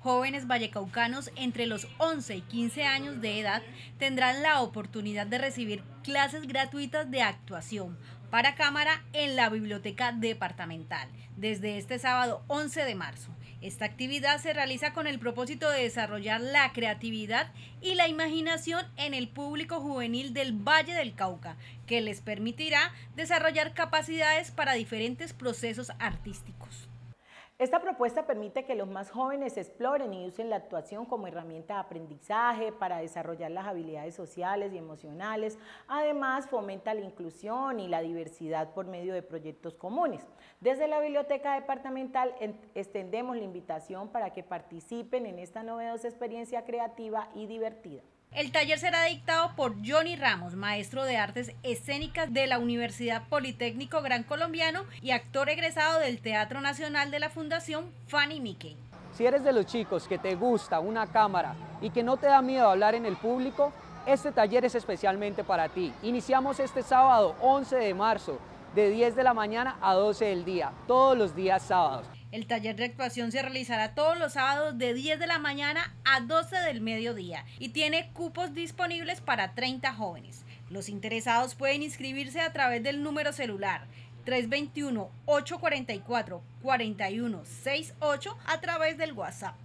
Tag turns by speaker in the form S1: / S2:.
S1: Jóvenes vallecaucanos entre los 11 y 15 años de edad tendrán la oportunidad de recibir clases gratuitas de actuación para cámara en la Biblioteca Departamental desde este sábado 11 de marzo. Esta actividad se realiza con el propósito de desarrollar la creatividad y la imaginación en el público juvenil del Valle del Cauca, que les permitirá desarrollar capacidades para diferentes procesos artísticos.
S2: Esta propuesta permite que los más jóvenes exploren y usen la actuación como herramienta de aprendizaje para desarrollar las habilidades sociales y emocionales. Además, fomenta la inclusión y la diversidad por medio de proyectos comunes. Desde la Biblioteca Departamental extendemos la invitación para que participen en esta novedosa experiencia creativa y divertida.
S1: El taller será dictado por Johnny Ramos, maestro de artes escénicas de la Universidad Politécnico Gran Colombiano y actor egresado del Teatro Nacional de la Fundación Fanny Mickey.
S3: Si eres de los chicos que te gusta una cámara y que no te da miedo hablar en el público, este taller es especialmente para ti. Iniciamos este sábado 11 de marzo de 10 de la mañana a 12 del día, todos los días sábados.
S1: El taller de actuación se realizará todos los sábados de 10 de la mañana a 12 del mediodía y tiene cupos disponibles para 30 jóvenes. Los interesados pueden inscribirse a través del número celular 321-844-4168 a través del WhatsApp.